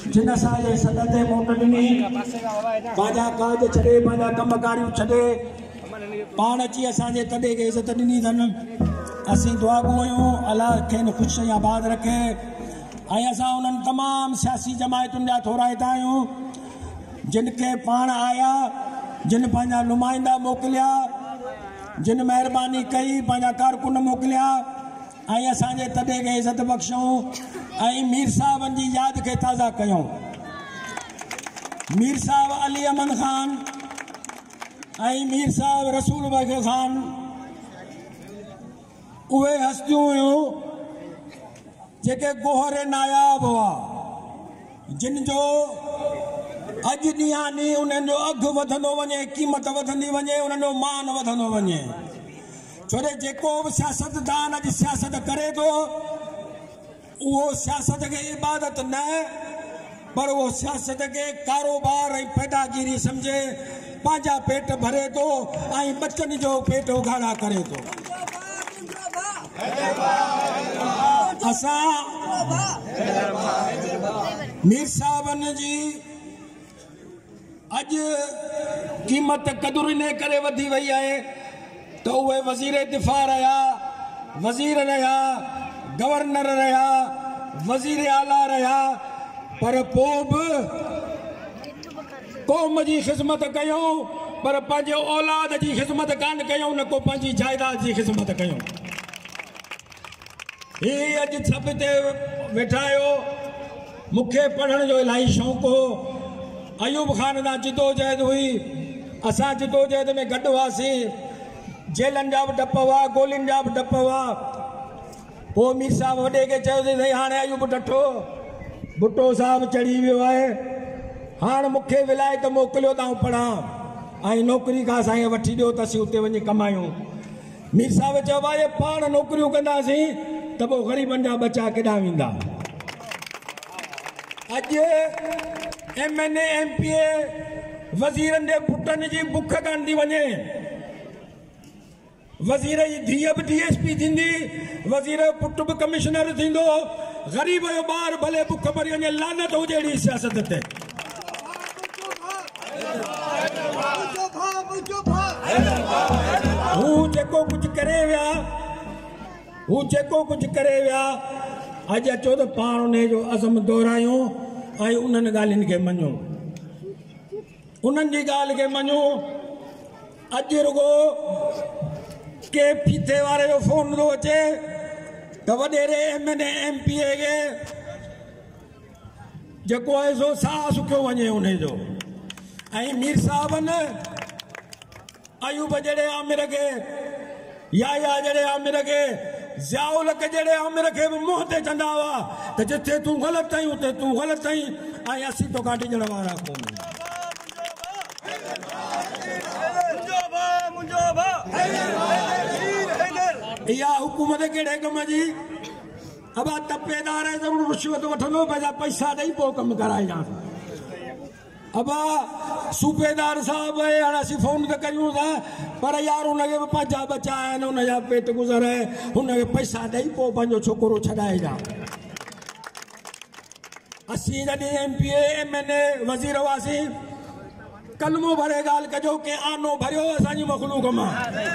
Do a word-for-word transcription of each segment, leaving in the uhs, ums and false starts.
जिन असांजे सद ते मोट ॾिनी पंहिंजा काज छॾे पंहिंजा कमकारियूं छॾे पाण अची असांजे तॾे खे इज़त ॾिनी अथनि। असीं दुआ आहियूं अलाह खेनि ख़ुशि आबाद रखे ऐं असां उन्हनि तमामु सियासी जमायतुनि जा थोराइता आहियूं जिन खे पाण आया जिन पंहिंजा नुमाइंदा मोकिलिया जिन महिरबानी कई पंहिंजा कारकुन मोकिलिया ऐं असांजे तॾे खे इज़त बख़्शूं ऐं मीर साहिबनि जी यादि खे ताज़ा कयूं। मीर साहिब अली अमन ख़ान ऐं मीर साहिब रसूल बख़ ख़ान उहे हस्तियूं हुयूं जेके गोहरे नायाब हुआ जिन जो अॼु ॾींहुं ॾींहुं उन्हनि जो अघु वधंदो वञे क़ीमत वधंदी वञे उन्हनि जो मान वधंदो वञे छो जो जेको बि सियासतदान अॼु सियासत करे थो उहो सियासत खे इबादत न पर उहो सियासत खे कारोबार ऐं पैदागिरी सम्झे पंहिंजा पेट भरे थो ऐं बचनि जो पेट उघाड़ा करे थो। असां मीर साहिबनि जी अॼु क़ीमत क़दुरु इन करे वधी वई आहे त उहे वज़ीर दिफ़ा रहिया वज़ीर रहिया गवर्नर रहिया वज़ीर आला रहिया पर पोइ बि क़ौम जी ख़िदमत कयूं पर पंहिंजे औलाद जी ख़िदमत कान कयूं न को पंहिंजी जाइदाद जी ख़िदमत कयूं। ही अॼु छप ते वेठा आहियो मूंखे पढ़ण जो इलाही शौक़ु हो अयूब ख़ान सां जिदोजहद हुई असां जिदोजहद में गॾु हुआसीं जेलनि जा बि डप हुआ गोलियुनि जा बि डप हुआ पोइ मीर साहिब वॾे खे चयोसीं साईं हाणे अयूब डठो भुट्टो साहिबु चढ़ी वियो आहे हाणे मूंखे विलायत मोकिलियो त आउं पढ़ां ऐं नौकिरी खां असांखे वठी ॾियो त असीं उते वञी कमायूं। मीर साहिब चयो भाई पाण नौकिरियूं कंदासीं त पोइ ग़रीबनि जा बचा केॾां वेंदा। अॼु M N A M P A वज़ीरनि जे पुटनि जी बुख कान थी वञे वज़ीर जी धीअ बि डी एस पी थींदी वज़ीर जो पुटु बि कमिश्नर थींदो ग़रीब जो ॿार भले बुख भरी वञे लानत हुजे अहिड़ी सियासत ते। हू जेको कुझु करे विया हू जेको कुझु करे विया अॼु अचो त पाण उन जो अज़म दोहरायूं ऐं उन्हनि ॻाल्हियुनि खे मञूं उन्हनि जी ॻाल्हि खे मञूं। अॼु रुगो के फीथे वारे जो फोन थो अचे त वॾेरे M N A M P A खे जेको आहे सो साह सुकियो वञे उन जो ऐं मीर साहिबनि अयूब जहिड़े आमिर खे याया जहिड़े आमिर खे ज़ियाउल जहिड़े आमिर खे बि मुंहं ते चवंदा हुआ त जिथे तूं ग़लति आहीं उते तूं ग़लति आहीं ऐं असीं तोखां टिजण वारा कोन्ह। इहा हुकूमत कहिड़े कम जी अबा तपेदार ज़रूरु रिश्वत वठंदो पंहिंजा पैसा ॾेई पोइ कमु कराइजांसि अबा सूबेदार साहब हाणे असीं फोन त कयूं था पर यार हुनखे बि पंहिंजा बचा आहिनि हुनजा पेट गुज़र आहे हुनखे पैसा ॾेई पोइ पंहिंजो छोकिरो छॾाइजां। असीं जॾहिं M P A M N A वज़ीर हुआसीं कलमो भरे ॻाल्हि कजो के आनो भरियो असांजी मखलूक मां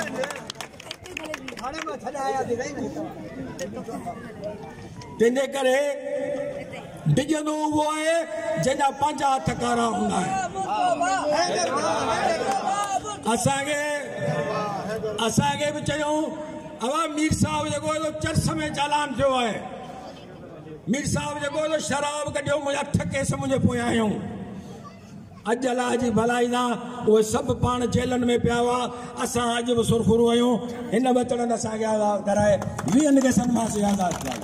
तंहिंजे करे डिॼंदो उहो आहे जंहिंजा पंहिंजा हथ कारा हूंदा आहिनि। असांखे असांखे बि चयूं अवा मीर साहिब जेको चर्च में चालान थियो आहे मीर साहिब जेको शराब कढियो मुंहिंजा अठ केस मुंहिंजे पोयां आहियूं अॼु अलाह जी भलाई सां उहे सभु पाण जेलनि में पिया हुआ असां अॼु बि सुरखुरू आहियूं हिन बचड़नि असांखे आज़ादु कराए वीहनि केसनि मां असीं आज़ादु कया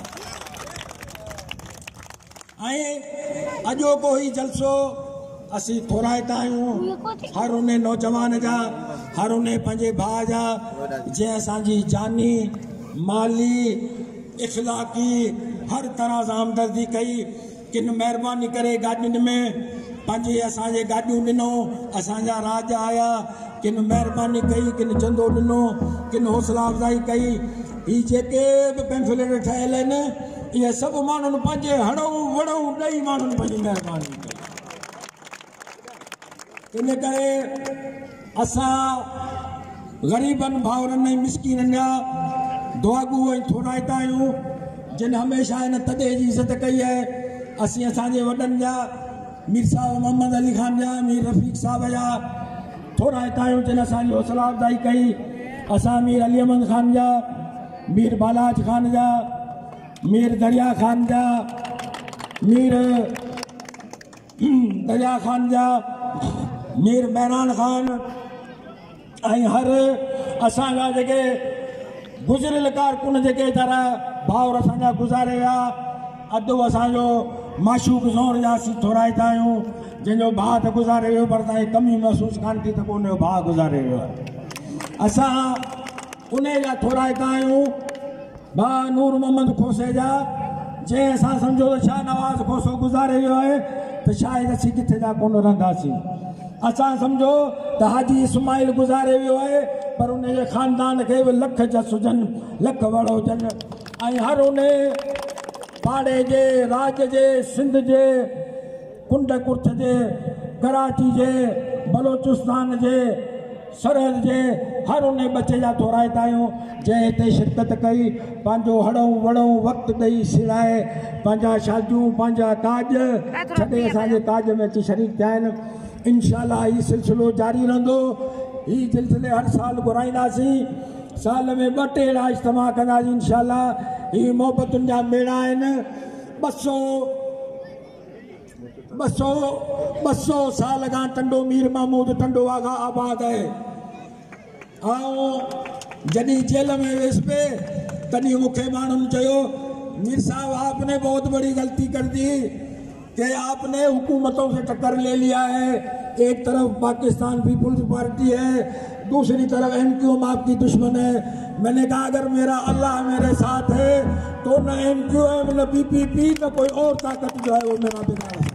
ऐं अॼोको ही जलसो असीं थोराइता आहियूं हर उन नौजवान जा हर उन पंहिंजे भाउ जा जंहिं असांजी जानी माली इख़लाक़ी हर तरह सां हमदर्दी कई किन महिरबानी करे गाॾियुनि में पंहिंजे असांजे गाॾियूं ॾिनो असांजा राज आया किन महिरबानी कई किन चंदो ॾिनो किन हौसला अफ़ज़ाई कई ही जेके बि पैम्फलेट ठहियल आहिनि ये सब माण्हुनि पंहिंजे हड़ऊं वड़ऊं ॾेई माण्हुनि पंहिंजी महिरबानी कई। इन करे असां ग़रीबनि भाउरनि ऐं मिसकीननि जा दुआगू ऐं थोराइता आहियूं, जिन हमेशह हिन तॾे जी इज़त कई आहे। असीं असांजे वॾनि जा मीर साहिब मोहम्मद अली ख़ान जा, मीर रफ़ीक साहिब जा थोराइता आहियूं, जिन असांजी हौसला अफ़ज़ाई कई। असां मीर अली अहमद ख़ान जा, मीर बालाज ख़ान जा, मीर दरिया ख़ान जा, मीर दरिया ख़ान जा, मीर बहरान ख़ान ऐं हर असांजा जेके गुज़िरियल कारकुन जेके वीचारा भाउर असांजा गुज़ारे विया, अधु असांजो माशूक ज़ोर जा असीं थोराइता आहियूं, जंहिंजो भाउ त गुज़ारे वियो पर तव्हांखे कमी महसूसु कान थी त को हुनजो भाउ गुज़ारे वियो आहे। असां उन जा थोराइता आहियूं भाउ नूर मोहम्मद खोसे जा, जंहिं असां सम्झो त शाह नवाज़ खोसो गुज़ारे वियो आहे त शायदि असीं किथे जा कोन रहंदासीं। असां सम्झो त हाजी इस्माइल गुज़ारे वियो आहे पर उनजे ख़ानदान खे बि लख जस हुजनि, लख वड़ हुजनि, ऐं हर उन पाड़े जे राज जे सिंध जे कुंड कुर्छ जे कराची जे बलोचिस्तान जे सरहद जे हर उन बचे जा थोराइता आहियूं जंहिं हिते शिरकत कई, पंहिंजो हड़ऊं वड़ऊं वक़्तु ॾेई सिराए पंहिंजा शादियूं पंहिंजा ताज छॾे असांजे ताज में अची शरीक थिया आहिनि। इंशाअल्लाह हीउ सिलसिलो जारी रहंदो। हीउ सिलसिले हर साल घुराईंदासीं, साल में ॿ टे अहिड़ा इज्तिमा कंदासीं इंशाअल्लाह। हीउ मोहबतुनि जा मेड़ा आहिनि। ॿ सौ ॿ सौ ॿ सौ साल खां टंडो मीर महमूद टंडो आगा आबाद आहे। ऐं जॾहिं जेल में वियुसि पिए तॾहिं मूंखे माण्हुनि चयो, मीर साहब आपने बहुत बड़ी गलती कर दी कि आपने हुकूमतों से टक्कर ले लिया है। एक तरफ पाकिस्तान पीपुल्स पार्टी है, दूसरी तरफ एम क्यू एम आपकी दुश्मन है। मैंने कहा अगर मेरा अल्लाह मेरे साथ है तो न एम क्यू एम न पी पी पी न कोई और ताकत जो है वो मेरा बिगाड़